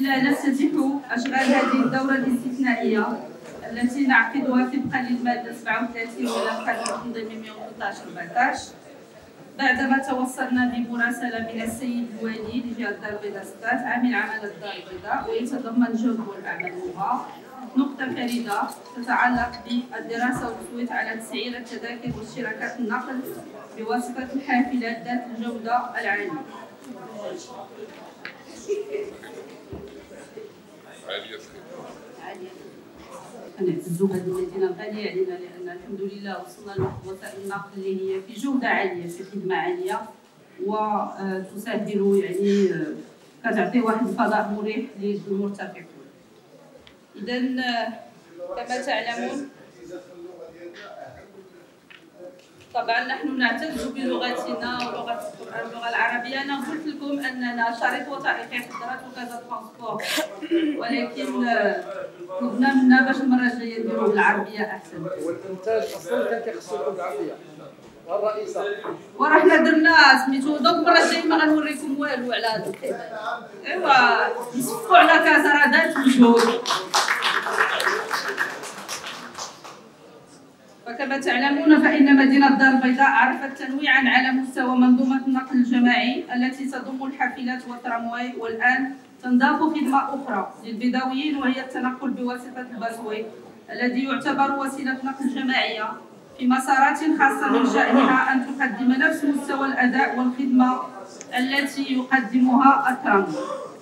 الله نفتتح أشغال هذه الدورة الاستثنائية التي نعقدها طبقا للمادة 37 من القانون التنظيمي 113/14 بعدما توصلنا بمراسلة من السيد الوالي لجهة الدار البيضاء ستات عامل عمل الدار البيضاء، ويتضمن جدول أعمالها نقطة فريدة تتعلق بالدراسة والتصويت على تسعير التذاكر واشتراكات النقل بواسطة الحافلات ذات الجودة العالية. نعتزوا بهذه المدينة الغالية علينا لأن الحمد لله وصلنا لوسائل النقل اللي هي في جودة عالية في خدمة عالية وتسهل يعني كتعطي واحد الفضاء مريح للمرتفقين. إذا كما تعلمون طبعا نحن نعتز بلغتنا ولغة القرآن اللغة العربية. أنا قلت لكم أننا شريط وثائقي حضرت وكذا ترانسبور، ولكن طلبنا منا باش المرة الجاية نديرو بالعربية أحسن. والإنتاج أصلا كان كيخصو يكون بالعربية والرئيسة. وراه حنا درنا سميتو دوك المرة الجاية ما غنوريكم والو على هاد الخدمة. إيوا نصفقو على كاسة راه دارت مجهود. وكما تعلمون فإن مدينة الدار البيضاء عرفت تنويعا على مستوى منظومة النقل الجماعي التي تضم الحافلات والترامواي، والآن تنضاف خدمة أخرى للبيضاويين وهي التنقل بواسطة الباسوي الذي يعتبر وسيلة نقل جماعية في مسارات خاصة من شأنها أن تقدم نفس مستوى الأداء والخدمة التي يقدمها الترامواي.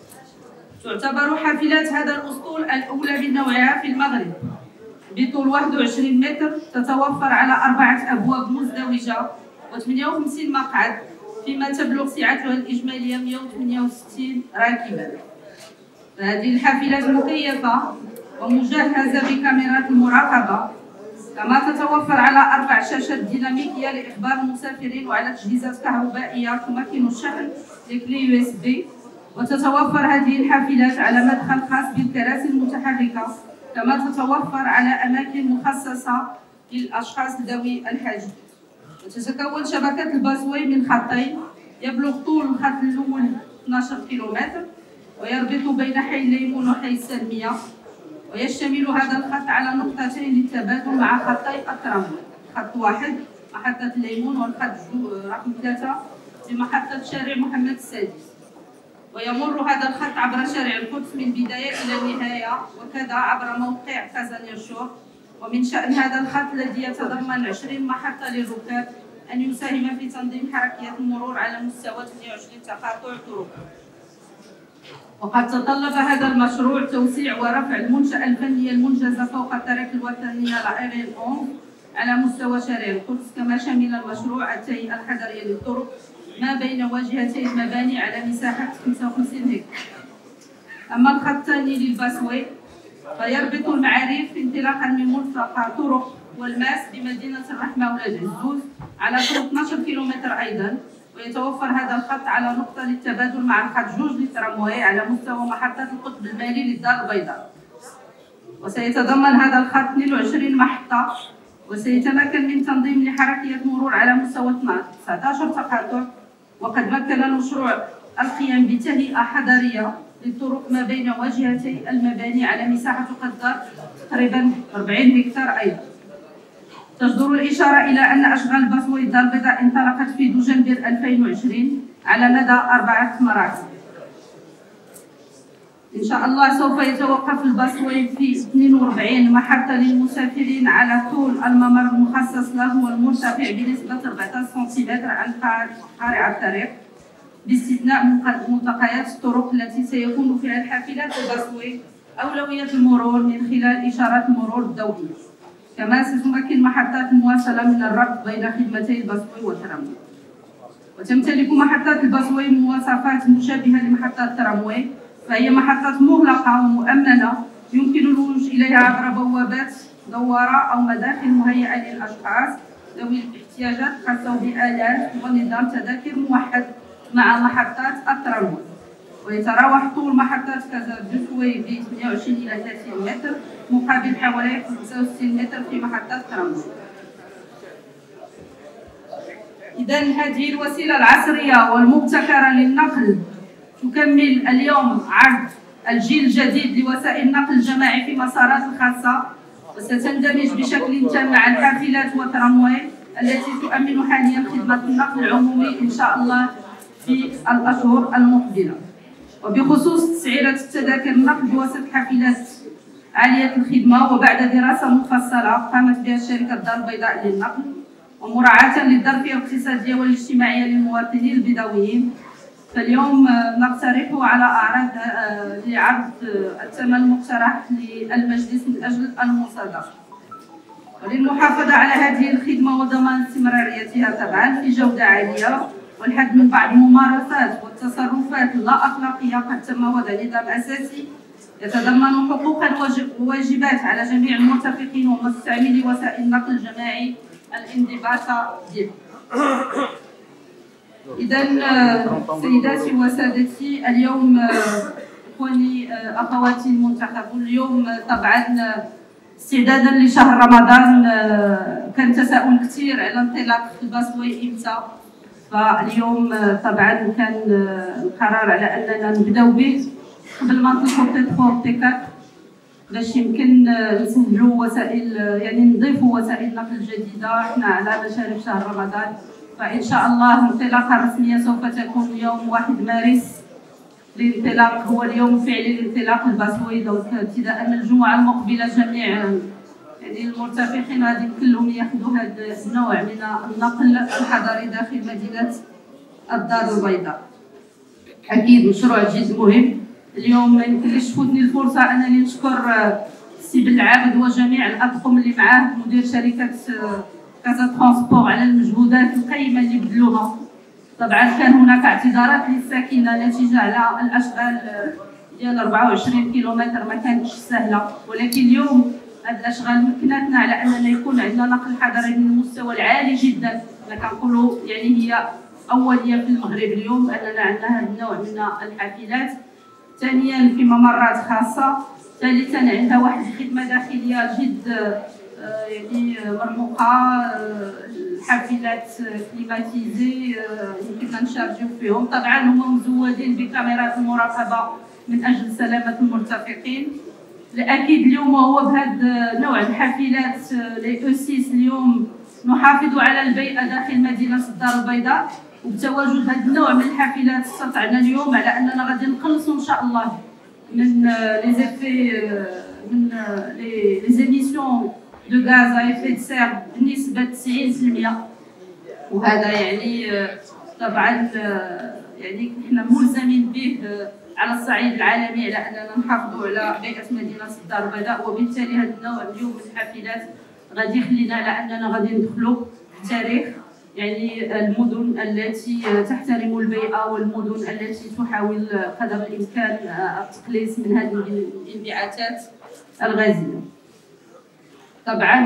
تعتبر حافلات هذا الأسطول الأولى من نوعها في المغرب بطول 21 متر، تتوفر على 4 أبواب مزدوجة و58 مقعد، فيما تبلغ سعتها الإجمالية 168 راكبا. هذه الحافلات مكيفة ومجهزة بكاميرات المراقبة، كما تتوفر على 4 شاشات ديناميكية لإخبار المسافرين وعلى تجهيزات كهربائية تمكن الشحن لكلي USB. وتتوفر هذه الحافلات على مدخل خاص بالكراسي المتحركة، كما تتوفر على أماكن مخصصة للأشخاص ذوي الحاجة. وتتكون شبكة الباسوي من خطين يبلغ طول الخط الأول 12 كيلومتر ويربط بين حي الليمون وحي السلمية، ويشتمل هذا الخط على نقطتين للتبادل مع خطي الترامواي، خط 1 محطة الليمون والخط رقم 3 بمحطة شارع محمد السادس. ويمر هذا الخط عبر شارع القدس من البداية إلى النهاية، وكذا عبر موقع كازانيرشور. ومن شأن هذا الخط الذي يتضمن 20 محطة للركاب أن يساهم في تنظيم حركية المرور على مستوى 28 تقاطع طرق. وقد تطلب هذا المشروع توسيع ورفع المنشأة الفنية المنجزة فوق الطريق الوطنية لآيرين 11 على مستوى شارع القدس، كما شمل المشروع التهيئة الحضرية للطرق ما بين واجهتي المباني على مساحة 55 هكتار. أما الخط الثاني للباسوي فيربط المعارف انطلاقا من ملتقى طرق والماس بمدينة الرحمة ولاد عزوز على طول 12 كيلومتر أيضا. ويتوفر هذا الخط على نقطة للتبادل مع الخط 2 للترامواي على مستوى محطة القطب المالي للدار البيضاء. وسيتضمن هذا الخط 22 محطة، وسيتمكن من تنظيم لحركية مرور على مستوى 19 تقاطع. وقد مكن المشروع القيام بتهيئة حضرية للطرق ما بين واجهتي المباني على مساحة تقدر تقريبا 40 هكتار أيضا. تجدر الإشارة إلى أن أشغال الباسوي الدار البيضاء انطلقت في دجنبر 2020 على مدى 4 مراحل. إن شاء الله سوف يتوقف الباسوي في 42 محطة للمسافرين على طول الممر المخصص له والمرتفع بنسبة 14 سنتيمتر عن قارع الطريق، باستثناء ملتقيات الطرق التي سيكون فيها الحافلات الباسوي أولوية المرور من خلال إشارات المرور الضوئية. كما ستمكن محطات المواصلة من الربط بين خدمتي الباسوي والترامواي. وتمتلك محطات الباسوي مواصفات مشابهة لمحطات الترامواي، فهي محطات مغلقة ومؤمنة يمكن الوصول إليها عبر بوابات دوارة أو مداخل مهيئة للأشخاص ذوي الاحتياجات الخاصة بآلات ونظام تذاكر موحد مع محطات الترامواي. ويتراوح طول محطات كازابلوسوي ب 28 إلى 30 متر مقابل حوالي 65 متر في محطات الترامواي. إذا هذه الوسيلة العصرية والمبتكرة للنقل تكمل اليوم عرض الجيل الجديد لوسائل النقل الجماعي في مسارات الخاصة، وستندمج بشكل تام مع الحافلات والترامواي التي تؤمن حاليا خدمة النقل العمومي إن شاء الله في الأشهر المقبلة. وبخصوص تسعيرة التذاكر النقل بواسطة حافلات عالية الخدمة، وبعد دراسة مفصلة قامت بها شركة الدار البيضاء للنقل ومراعاة للظرفية الاقتصادية والاجتماعية للمواطنين البدويين، فاليوم نقترح على أعراض لعرض الثمن المقترح للمجلس من أجل المصادرة. وللمحافظة على هذه الخدمة وضمان استمراريتها طبعا في جودة عالية، والحد من بعض الممارسات والتصرفات اللا أخلاقية قد تم وضع نظام أساسي يتضمن حقوقا وواجبات على جميع المرتفقين ومستعملي وسائل النقل الجماعي الانضباط به. إذا سيداتي وسادتي، اليوم إخواني أخواتي المنتخبون، اليوم طبعا استعدادا لشهر رمضان كان تساؤل كثير على انطلاق الباسوي إمتى، فاليوم طبعا كان القرار على أننا نبداو به قبل ما نطلقوا تي3 تي4 باش يمكن نسهلوا وسائل، يعني نضيفوا وسائل نقل جديدة احنا على مشارف شهر رمضان. فإن شاء الله الانطلاقة الرسمية سوف تكون يوم 1 مارس. الانطلاق هو اليوم الفعلي لانطلاق الباسوي، دونك ابتداء من الجمعة المقبلة جميع يعني المرتفقين غادي كلهم ياخذوا هذا النوع من النقل الحضري داخل مدينة الدار البيضاء. أكيد مشروع جد مهم. اليوم ما يمكنليش تفوتني الفرصة أنني نشكر السي بالعابد وجميع الأطقم اللي معاه مدير شركة كازا ترونسبور على المجهودات القيمة اللي بذلوها. طبعا كان هناك اعتذارات للساكنة نتيجة على الأشغال ديال 24 كيلومتر ما كانتش سهلة، ولكن اليوم هذه الأشغال مكنتنا على أننا يكون عندنا نقل حضري من المستوى العالي جدا. أنا كنقولوا يعني هي أولية في المغرب اليوم أننا عندنا هذا النوع من الحافلات. ثانيا في ممرات خاصة. ثالثا عندها واحد الخدمة داخلية جد يعني مرموقة، الحافلات كليماتيزي يمكننا نشارجيو فيهم. طبعا هما مزودين بكاميرات المراقبة من أجل سلامة المرتفقين. الأكيد اليوم وهو بهذا نوع الحافلات لي أو6 اليوم نحافظ على البيئة داخل مدينة الدار البيضاء، وبتواجد هذا النوع من الحافلات استطعنا اليوم على أننا غادي نقلصوا إن شاء الله من لي زيفي من لي زيميسيون دو غاز ا ايفي دو سير بنسبة 90%. وهذا يعني طبعا يعني حنا ملزمين به على الصعيد العالمي على اننا نحافظوا على بيئة مدينة الدار البيضاء. وبالتالي هذا النوع اليوم من الحافلات غادي يخلينا على اننا غادي ندخلوا في التاريخ، يعني المدن التي تحترم البيئة والمدن التي تحاول قدر الإمكان التقليص من هذه الانبعاثات الغازية. طبعا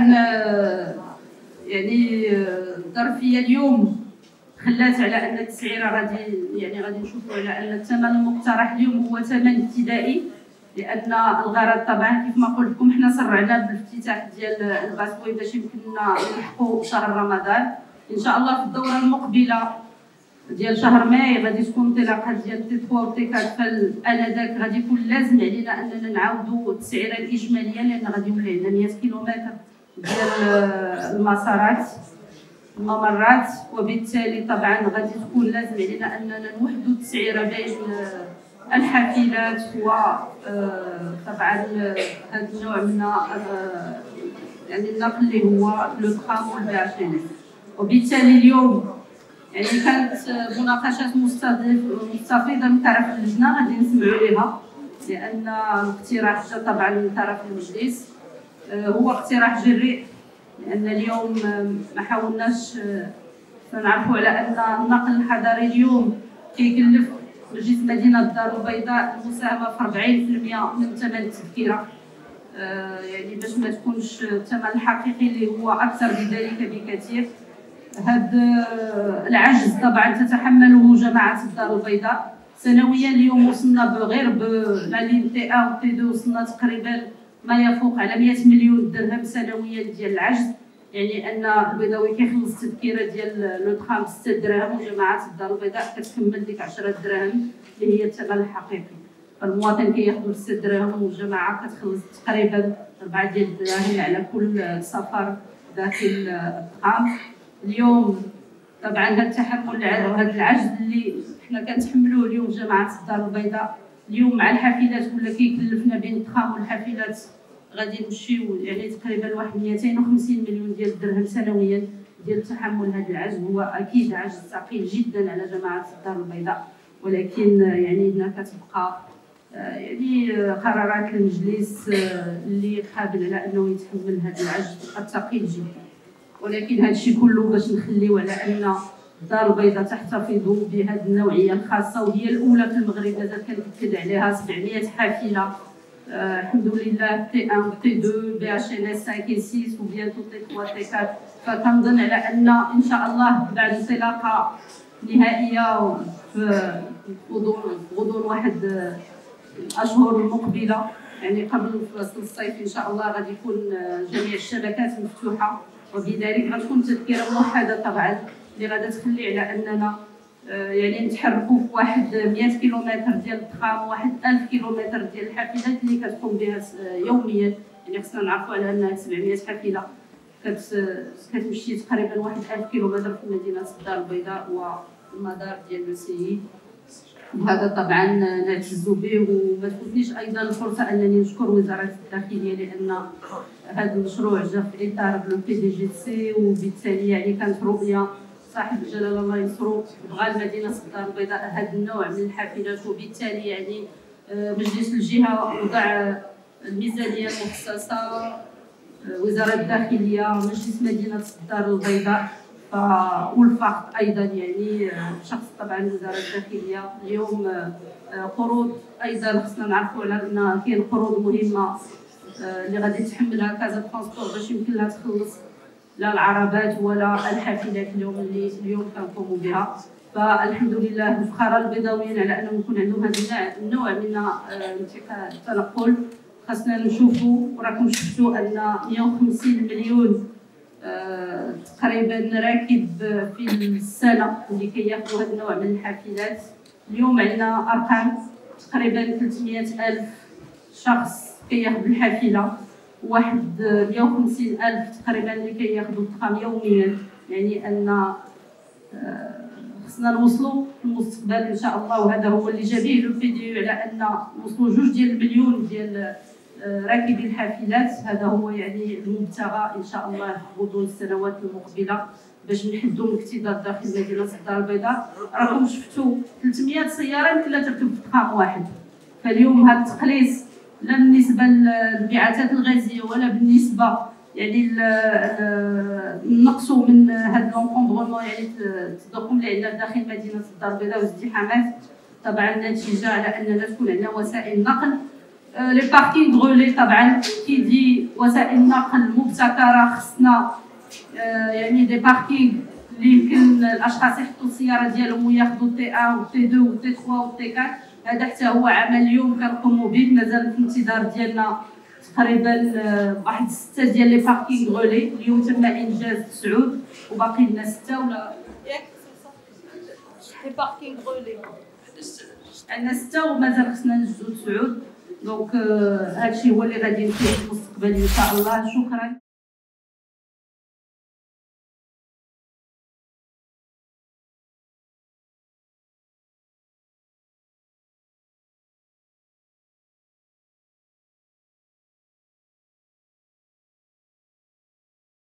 يعني الظرفية اليوم خلات على أن التسعيرة غادي نشوفوا على أن الثمن المقترح اليوم هو ثمن ابتدائي، لأن الغرض طبعا كيف ما قلت لكم حنا سرعنا بالافتتاح ديال الباسوي باش يمكننا نلحقوا شهر رمضان. ان شاء الله في الدوره المقبله ديال شهر ماي غادي تكون انطلاقه ديال تي3 و تي4، فانذاك غادي يكون لازم علينا اننا نعاودوا التسعيره الاجماليه، لان غادي يولي عندنا 100 كيلومتر ديال المسارات الممرات، وبالتالي طبعا غادي تكون لازم علينا اننا نوحدوا التسعيره بين الحافلات وطبعا هذا النوع من يعني النقل اللي هو لو ترام والبي. وبالتالي اليوم يعني كانت مناقشات مستفيضه من طرف اللجنه غادي نسمعوا لها، لان الاقتراح جا طبعا من طرف المجلس هو اقتراح جريء، لان اليوم ما حاولناش نعرفوا على ان النقل الحضري اليوم كيكلف مجلس مدينه الدار البيضاء المساهمه في 40% من ثمن التذكره، يعني باش ما تكونش الثمن الحقيقي اللي هو اكثر بذلك بكثير. هذا العجز طبعا تتحمله جماعه الدار البيضاء سنويا. اليوم وصلنا غير باللين تي ا و تي 2 وصلنا تقريبا ما يفوق على 100 مليون درهم سنويا ديال العجز، يعني ان البيضاوي كيخلص التذكره ديال لو ترام 6 دراهم وجماعه الدار البيضاء كتكمل ديك 10 دراهم اللي هي الثمن الحقيقي. فالمواطن كياخذوا 6 دراهم والجماعه كتخلص تقريبا 4 ديال الدراهم على كل سفر داخل الطعام. اليوم طبعا هذا التحمل وهذا العجز اللي حنا كنتحملوه اليوم جماعه الدار البيضاء اليوم مع الحافلات ولا كيكلفنا بين الطعام والحافلات غادي نمشيو يعني تقريبا واحد 250 مليون ديال الدرهم سنويا ديال تحمل هذا العجز. هو اكيد عجز ثقيل جدا على جماعه الدار البيضاء، ولكن يعني هنا كتبقى يعني قرارات المجلس اللي قابل على انه يتحمل هذا العجز الثقيل جدا. ولكن هذا الشيء كله باش نخليو على ان الدار البيضاء تحتفظ بهذه النوعيه الخاصه وهي الاولى في المغرب. مازال كنأكد عليها 700 حافله الحمد لله T1 T2 BHNS 5 et 6 ou bientôt T3 T4. فكنظن على ان ان شاء الله بعد انطلاقه نهائيه في غضون واحد الاشهر المقبله يعني قبل فصل الصيف ان شاء الله غادي يكون جميع الشبكات مفتوحه، وبذلك غتكون تذكره موحده طبعا اللي غادا تخلي على اننا يعني نتحركوا في واحد 100 كيلومتر ديال الترام وواحد 1000 كيلومتر ديال الحافلات اللي كتقوم بها يوميا. يعني خصنا نعرفوا على انها 700 حافله كتمشي تقريبا واحد 1000 كيلومتر في مدينه الدار البيضاء والمدار ديال المسيي. وهذا طبعا نعتز به. وما تفوتنيش ايضا الفرصه انني نشكر وزاره الداخليه لان هذا المشروع جا في اطار لو بي دي جي سي، وبالتالي يعني كانت رؤيه صاحب الجلاله الله ينصرو بغى المدينه الدار البيضاء هذا النوع من الحافلات، وبالتالي يعني مجلس الجهه وضع الميزانيه المخصصه، وزاره الداخليه، مجلس مدينه الدار البيضاء والفقط ايضا يعني شخص طبعا وزاره الداخليه. اليوم قروض ايضا خصنا نعرفوا على ان كاين قروض مهمه اللي غادي تحملها كازا ترونسبور باش يمكن لها تخلص لا العربات ولا الحافلات اليوم كنقوموا بها. فالحمد لله الفخاره البيضاويين على انهم يكون عندهم هذا النوع من التنقل. خاصنا نشوفوا وراكم شفتوا ان 150 مليون تقريبا راكب في السنه اللي كياخذوا هذا النوع من الحافلات. اليوم عندنا ارقام تقريبا 300 الف شخص كياخذوا الحافله، واحد 150 الف تقريبا اللي كياخذوا الترام يوميا. يعني ان خصنا نوصلوا في المستقبل ان شاء الله، وهذا هو اللي جا به لو بي دي على ان نوصلوا 2 مليون ديال راكبي الحافلات. هذا هو يعني المبتغى ان شاء الله غضون السنوات المقبله باش نحدوا من الاكتظاظ داخل مدينه الدار البيضاء. راكم شفتوا 300 سياره يمكن لا تركب في ترام واحد. فاليوم هذا التقليص لا بالنسبه للانبعاثات الغازيه ولا بالنسبه يعني نقصوا من هذا لونكومبرمون يعني التضخم اللي عندنا داخل مدينه الدار البيضاء والازدحامات. طبعا نتيجه على اننا تكون عندنا وسائل نقل. لي باركينغ غولي طبعا كيدي وسائل نقل مبتكره. خصنا يعني دي باركينغ اللي يمكن الاشخاص يحطوا السياره ديالهم وياخذوا T1 و T2 و T3 و T4. هذا حتى هو عمل اليوم كنقوموا به. مازال في الانتظار ديالنا تقريبا واحد 6 ديال لي باركينغ غولي. اليوم تم انجاز 9 وباقي لنا 6 ولا ياك لي باركينغ غولي عندنا 6 ومازال خصنا نجزو 9. دونك هادشي هو اللي غادي نمشي في المستقبل ان شاء الله. شكرا.